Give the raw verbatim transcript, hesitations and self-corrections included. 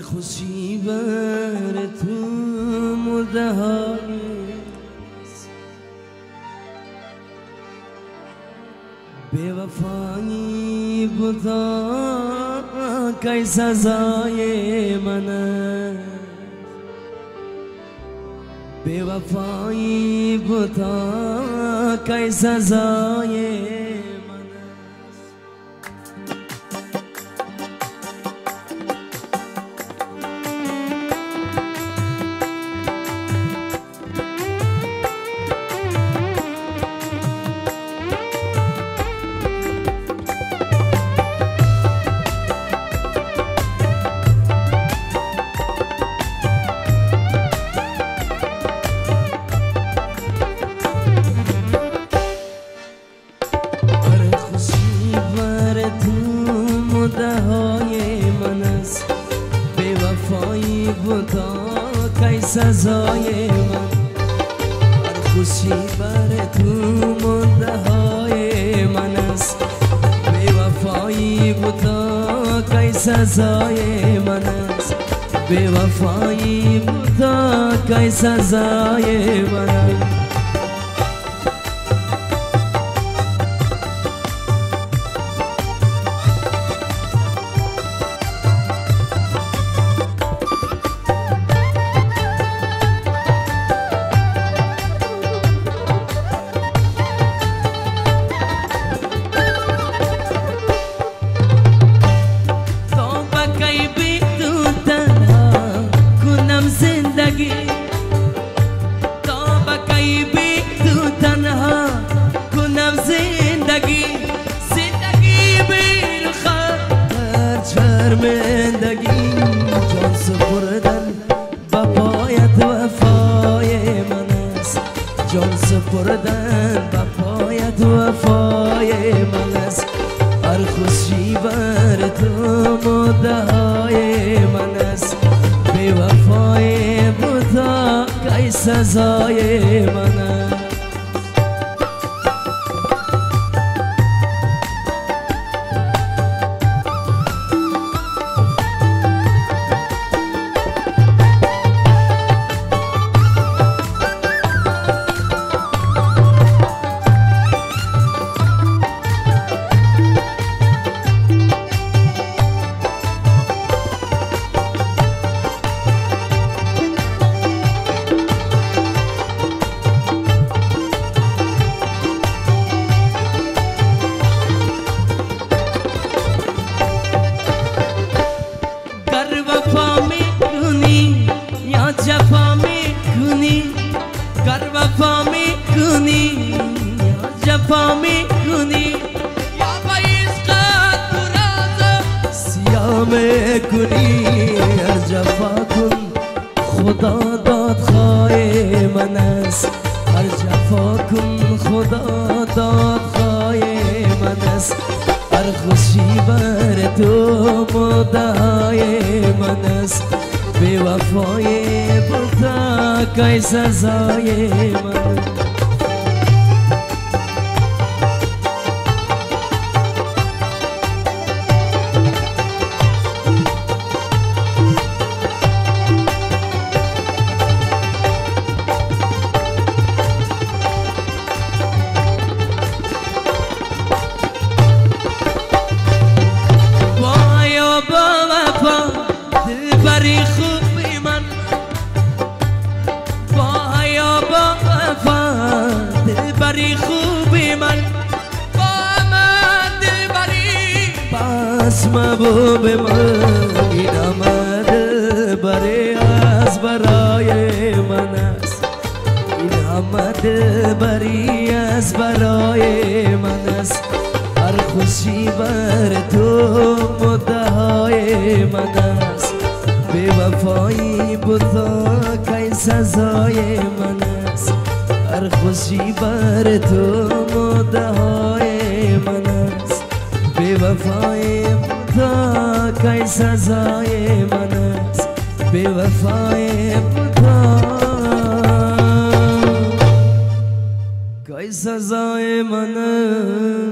خوشی بر تو مرده های بے وفایی بودا کی سزای من بے وفایی بودا کی سزای سزای من هر خوشی بر تو مرده های من است بے وفایی بودا کی سزای من است بے وفایی بودا کی سزای من است شرمندگی جان سپردن به پایت وفای من است جان سپردن به پایت وفای من است هر خوشی بر تو مدعای من است بے وفای بودا کی سزای من است جفا میکنی گر وفا میکنی یا جفا میکنی یا با عشقت تو رازم سیاه میکنی هر جفا کن خدا دادخواه من است هر جفا کن خدا دادخواه من است هر خوشی بر تو مدعای من است بے وفای بودا کی سزای من وایا با وفا دلبری خوبی من وایا با وفا دلبری خوبی من با من دلبری پس محبوب من این همه دلبری از برای من است این همه دلبری از برای من است هر خوشی بر تو مدعای من است بے وفایی بودا کی سزای من است هر خوشی بر تو مدعای من است بے وفایی بودا کی سزای من است بے وفایی بودا کی سزای من است